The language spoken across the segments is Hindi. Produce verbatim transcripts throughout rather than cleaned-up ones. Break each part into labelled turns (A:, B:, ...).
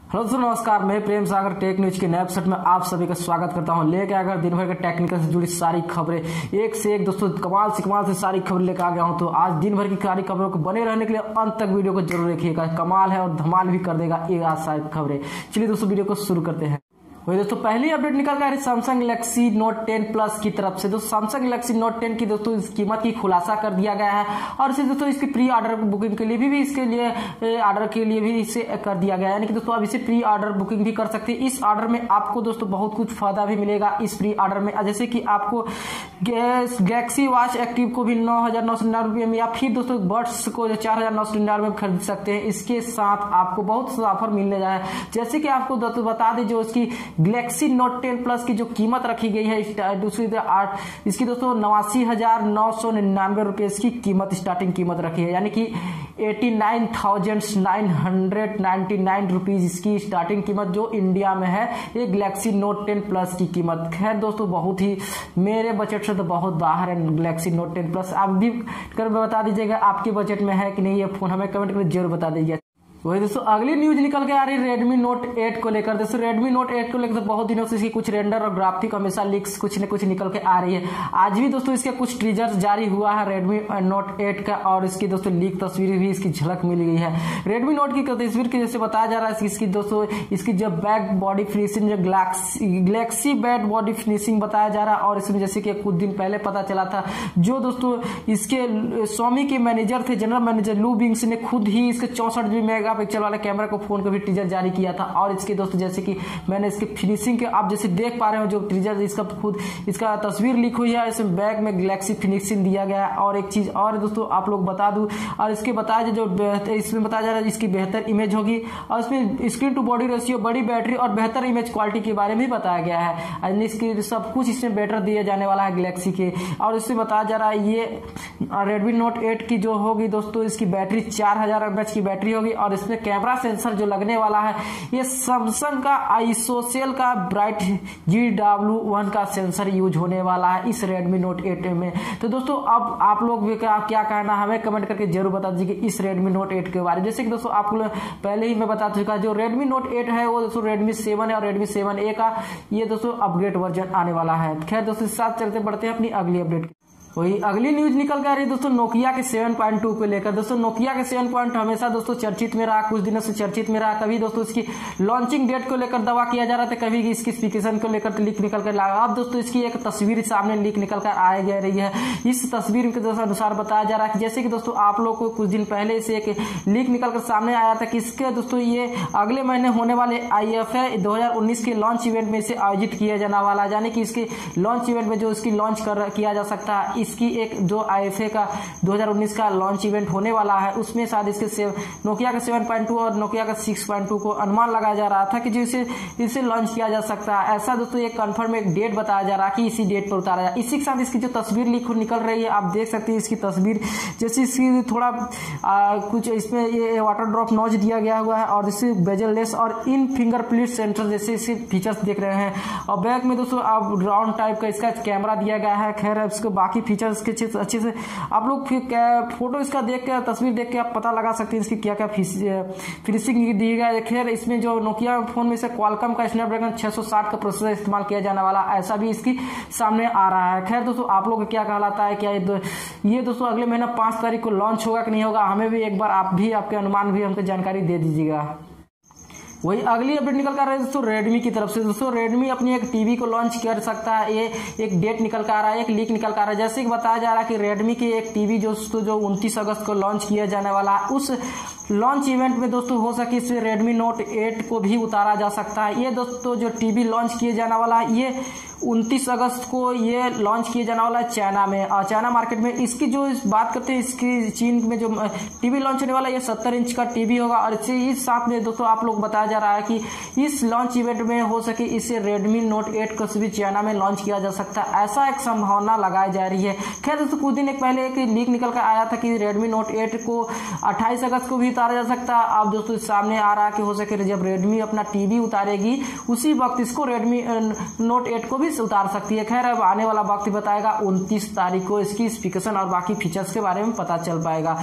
A: हेलो दोस्तों नमस्कार, मैं प्रेम सागर टेक न्यूज के नए एपिसोड में आप सभी का स्वागत करता हूं। लेके आकर दिन भर के टेक्निकल से जुड़ी सारी खबरें एक से एक दोस्तों कमाल से कमाल से सारी खबरें लेकर आ गया हूं। तो आज दिन भर की सारी खबरों को बने रहने के लिए अंत तक वीडियो को जरूर देखिएगा। कमाल है और धमाल भी कर देगा ये आज सारी खबरें। चलिए दोस्तों वीडियो को शुरू करते हैं। वही दोस्तों पहली अपडेट निकल कर आ रही Samsung Galaxy Note ten plus की तरफ से। दोस्तों सैमसंग गैलेक्सी नोट टेन की दोस्तों इस कीमत की खुलासा कर दिया गया है और इसे दोस्तों इसकी प्री ऑर्डर बुकिंग के लिए भी, भी इसके लिए ऑर्डर के लिए भी इसे कर दिया गया है। यानी कि दोस्तों आप इसे प्री ऑर्डर बुकिंग भी कर सकते हैं। इस ऑर्डर में आपको दोस्तों बहुत कुछ फायदा भी मिलेगा इस प्री ऑर्डर में, जैसे कि आपको गैलेक्सी वॉच एक्टिव को भी नौ हजार नौ सौ निन्यानवे में या फिर दोस्तों बड्स को चार हजार नौ सौ निन्यानवे में खरीद सकते हैं। इसके साथ आपको बहुत सा ऑफर मिलने जा रहा है, जैसे कि आपको दोस्तों बता दें जो इसकी गैलेक्सी नोट टेन प्लस की जो कीमत रखी गई है दूसरी इसकी दोस्तों नवासी हजार नौ सौ निन्यानवे रुपए इसकी कीमत स्टार्टिंग कीमत रखी है, यानी कि eighty nine thousand nine hundred ninety nine rupees इसकी स्टार्टिंग कीमत जो इंडिया में है ये गैलेक्सी नोट टेन प्लस की कीमत। खैर दोस्तों बहुत ही मेरे बजट से तो बहुत बाहर है गैलेक्सी नोट टेन प्लस। आप भी कर बता दीजिएगा आपके बजट में है कि नहीं ये फोन, हमें कमेंट करके जरूर बता दीजिए। वही दोस्तों अगली न्यूज निकल के आ रही है Redmi Note एट को लेकर। दोस्तों Redmi Note एट को लेकर तो बहुत दिनों से इसकी कुछ रेंडर और ग्राफिक हमेशा लीक्स कुछ न कुछ निकल के आ रही है। आज भी दोस्तों इसके कुछ टीजर्स जारी हुआ है Redmi Note एट का और इसकी दोस्तों लीक तस्वीर भी इसकी झलक मिल गई है। Redmi Note की तस्वीर की जैसे बताया जा रहा है इसकी दोस्तों इसकी जो बैक बॉडी फिनिशिंग जो गैलेक्सी बैक बॉडी फिनिशिंग बताया जा रहा है और इसमें जैसे कि कुछ दिन पहले पता चला था जो दोस्तों इसके Xiaomi के मैनेजर थे जनरल मैनेजर लू बिंग्स ने खुद ही इसके चौसठ जी मेगा पिक्सल वाले कैमरा को फोन का भी टीजर जारी किया था। और इसके दोस्तों जैसे कि मैंने इसके फिनिशिंग के आप जैसे देख पा रहे हो जो टीजर इसका खुद इसका तस्वीर लीक हुई है, इसमें बैक में गैलेक्सी फिनिशिंग दिया गया है। और एक चीज और दोस्तों आप लोग बता दूं और इसके बताया जो इसमें बताया जा रहा है इसकी बेहतर इमेज होगी और इसमें स्क्रीन टू बॉडी रेशियो, बड़ी बैटरी और बेहतर इमेज क्वालिटी के बारे में भी बताया गया है। इसकी सब कुछ इसमें बेटर दिया जाने वाला है गैलेक्सी के। और इसमें बताया जा रहा है ये Redmi Note एट की जो होगी दोस्तों इसकी बैटरी चार हजार एम एच की बैटरी होगी और इसमें कैमरा सेंसर जो लगने वाला है ये सैमसंग का आइसोसेल का ब्राइट जी डब्ल्यू वन का सेंसर यूज होने वाला है इस Redmi Note एट में। तो दोस्तों अब आप लोग भी क्या क्या कहना हमें कमेंट करके जरूर बता दीजिए इस Redmi Note एट के बारे में। जैसे कि दोस्तों आपको पहले ही मैं बता चुका जो Redmi Note एट है वो दोस्तों Redmi सेवन है और Redmi सेवन ए का ये दोस्तों अपग्रेड वर्जन आने वाला है। खैर दोस्तों इस साथ चलते बढ़ते हैं अपनी अगली अपडेट। वही अगली न्यूज निकल कर आ रही है दोस्तों नोकिया के सेवन पॉइंट टू को लेकर। दोस्तों नोकिया के सेवन पॉइंट हमेशा दोस्तों चर्चित में रहा, कुछ दिनों से चर्चित में रहा। कभी दोस्तों इसकी लॉन्चिंग डेट को लेकर दावा किया जा रहा था, कभी इसकी स्पेसिफिकेशन को लेकर लीक निकल कर लगा। अब दोस्तों इसकी एक तस्वीर सामने लीक निकल कर आ जा रही है। इस तस्वीर के अनुसार बताया जा रहा है कि जैसे कि दोस्तों आप लोग को कुछ दिन पहले से एक लीक निकल कर सामने आया था कि इसके दोस्तों ये अगले महीने होने वाले आई एफ ए दो हजार उन्नीस के लॉन्च इवेंट में इसे आयोजित किया जाने वाला है, यानी कि इसके लॉन्च इवेंट में जो इसकी लॉन्च कर किया जा सकता है इसकी एक जो आई एफ ए का दो हजार उन्नीस का लॉन्च इवेंट होने वाला है उसमें शायद इसके नोकिया का सेवन पॉइंट टू और नोकिया का सिक्स पॉइंट टू को अनुमान लगाया जा रहा था कि जो इसे इसे लॉन्च किया जा सकता है। ऐसा दोस्तों एक कंफर्म एक डेट बताया जा रहा है कि इसी डेट पर उतारा जाए। इसी के साथ इसकी जो तस्वीर लीक निकल रही है आप देख सकते हैं इसकी तस्वीर जैसे इसकी थोड़ा आ, कुछ इसमें ये वाटर ड्रॉप नॉच दिया गया हुआ है और इसे बेजललेस और इन फिंगरप्रिंट सेंसर जैसे इसके फीचर्स देख रहे हैं। और बैक में दोस्तों आप राउंड टाइप का इसका कैमरा दिया गया है। खैर इसको बाकी फीचर्स के अच्छे से आप लोग फोटो इसका देख के तस्वीर देख के आप पता लगा सकते हैं इसकी क्या क्या फिनिशिंग दी गई है। खैर इसमें जो नोकिया फोन में से क्वालकॉम का स्नैपड्रैगन छह सौ साठ का प्रोसेसर इस्तेमाल किया जाने वाला ऐसा भी इसकी सामने आ रहा है। खैर दोस्तों आप लोग क्या कहलाता है क्या ये, दो, ये दोस्तों अगले महीना पांच तारीख को लॉन्च होगा कि नहीं होगा, हमें भी एक बार आप भी आपके अनुमान भी हमको जानकारी दे दीजिएगा। वही अगली अपडेट निकल कर रहा है दोस्तों रेडमी की तरफ से। दोस्तों रेडमी अपनी एक टीवी को लॉन्च कर सकता है, ये एक डेट निकल कर आ रहा है, एक लीक निकल कर आ रहा है। जैसे कि बताया जा रहा है कि रेडमी की एक टीवी जो जो उनतीस अगस्त को लॉन्च किया जाने वाला है उस लॉन्च इवेंट में दोस्तों हो सके इसमें Redmi Note एट को भी उतारा जा सकता है। ये दोस्तों जो टीवी लॉन्च किए जाने वाला है ये उनतीस अगस्त को ये लॉन्च किया जाने वाला है चाइना में और चाइना मार्केट में। इसकी जो इस बात करते हैं इसकी चीन में जो टीवी लॉन्च होने वाला है ये सत्तर इंच का टीवी होगा। और इसे इस साथ में दोस्तों आप लोग बताया जा रहा है कि इस लॉन्च इवेंट में हो सके इसे Redmi Note एट को भी चाइना में लॉन्च किया जा सकता है, ऐसा एक संभावना लगाई जा रही है। खैर दोस्तों कुछ दिन एक पहले एक लीक निकल कर आया था कि Redmi Note एट को अट्ठाईस अगस्त को भी उतारा जा सकता है। अब दोस्तों सामने आ रहा है कि हो सके जब Redmi अपना टीवी उतारेगी उसी वक्त इसको Redmi Note एट को भी उतार सकती है। खैर अब आने वाला वक्त बताएगा, उनतीस तारीख को इसकी स्पेसिफिकेशन और बाकी फीचर्स के बारे में पता चल पाएगा।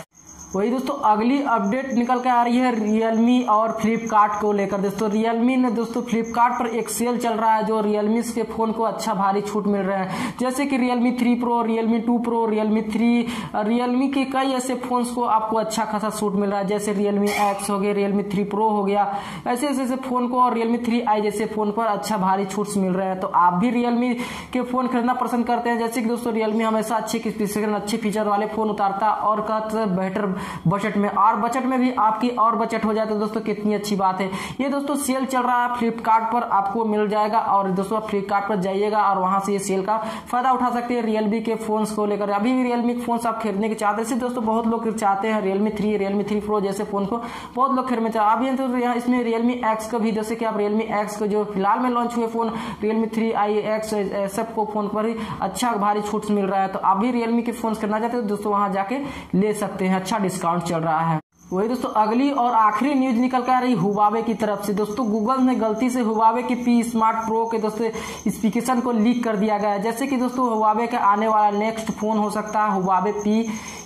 A: वही दोस्तों अगली अपडेट निकल के आ रही है रियलमी और फ्लिपकार्ट को लेकर। दोस्तों रियलमी ने दोस्तों फ्लिपकार्ट पर एक सेल चल रहा है जो रियलमी के फोन को अच्छा भारी छूट मिल रहा है, जैसे कि Realme three pro, Realme two pro, Realme three, Realme के कई ऐसे फोन्स को आपको अच्छा खासा छूट मिल रहा है, जैसे रियलमी एक्स हो गया, रियलमी थ्री प्रो हो गया, ऐसे ऐसे ऐसे फोन को और रियलमी थ्री आई जैसे फोन पर अच्छा भारी छूट मिल रहे हैं। तो आप भी रियलमी के फोन खरीदना पसंद करते हैं, जैसे कि दोस्तों रियलमी हमेशा अच्छे अच्छे फीचर वाले फोन उतारता और कहता बेटर बजट में, और बजट में भी आपकी और बजट हो जाए तो दोस्तों कितनी अच्छी बात है। ये दोस्तों सेल चल रहा है फ्लिपकार्ट पर, आपको मिल जाएगा और दोस्तों फ्लिपकार्ट पर जाइएगा और वहां से ये सेल का फायदा उठा सकते हैं रियलमी के फोन्स को लेकर। अभी भी रियलमी के फोन्स आप खरीदने के चाहते हैं दोस्तों, बहुत लोग चाहते हैं Realme three, Realme three pro जैसे फोन को बहुत लोग खरीदना चाहते हैं। अभी तो यहाँ इसमें रियलमी एक्स का भी, जैसे कि आप रियलमी एक्स को जो फिलहाल में लॉन्च हुए phone Realme three i X सबको फोन पर ही अच्छा भारी छूट मिल रहा है। तो आप भी रियलमी के फोन करना चाहते हैं दोस्तों वहां जाके ले सकते हैं, अच्छा डिस्काउंट चल रहा है। वही दोस्तों अगली और आखिरी न्यूज निकल कर आ रही हुवावे की तरफ से। दोस्तों गूगल ने गलती से हुवावे के पी स्मार्ट प्रो के दोस्तों स्पेसिफिकेशन को लीक कर दिया गया है, जैसे कि दोस्तों हुवावे का आने वाला नेक्स्ट फोन हो सकता है Huawei P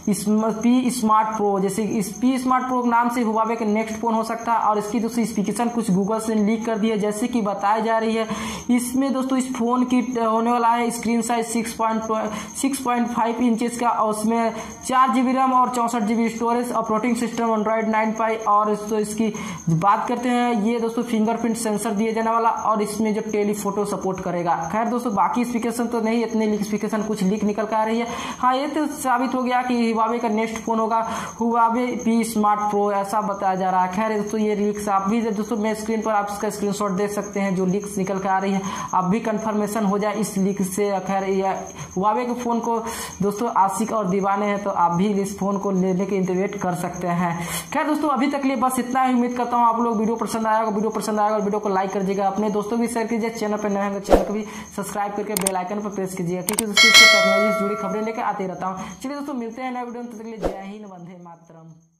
A: P smart pro, जैसे इस पी स्मार्ट प्रो के नाम से हुवावे का नेक्स्ट फोन हो सकता है। और इसकी दोस्तों स्पेसिफिकेशन कुछ गूगल से लीक कर दी है, जैसे कि बताई जा रही है इसमें दोस्तों इस फोन की होने वाला है screen size six point five inches का, और उसमें चार जीबी रैम और चौसठ GB storage, operating system Android nine Pie. और तो इसकी बात करते हैं ये दोस्तों फिंगरप्रिंट सेंसर दिए जाने वाला, और इसमें जो टेलीफोटो सपोर्ट करेगा। खैर दोस्तों बाकी स्पेसिफिकेशन तो नहीं, इतने स्पेसिफिकेशन कुछ लीक निकल कर आ रही है। हाँ ये तो साबित हो गया कि हुवावे का नेक्स्ट फोन होगा हुवावे पी स्मार्ट प्रो, ऐसा बताया जा रहा है। खैर दोस्तों ये लीक्स आप भी दोस्तों मैं स्क्रीन पर आप इसका स्क्रीनशॉट देख सकते हैं जो लीक्स निकल के आ रही है, आप भी कंफर्मेशन हो जाए इस लीक से। खैर हुवावे के फोन को दोस्तों आशिक और दीवाने हैं तो आप भी इस फोन को लेने के इंतजार कर सकते हैं। खैर दोस्तों अभी तक लिए बस इतना ही, उम्मीद करता हूँ आप लोग वीडियो पसंद आएगा, वीडियो पसंद आएगा और वीडियो को लाइक कर दीजिएगा, अपने दोस्तों भी शेयर कीजिए, चैनल पर नए हैं चैनल को भी सब्सक्राइब करके बेल आइकन पर प्रेस कीजिएगा, क्योंकि दोस्तों टेक्नोलॉजी से जुड़ी खबरें लेकर आते रहता हूँ। चलिए दोस्तों मिलते हैं नए वीडियो में, तब तक के लिए जय हिंद, वंदे मातरम।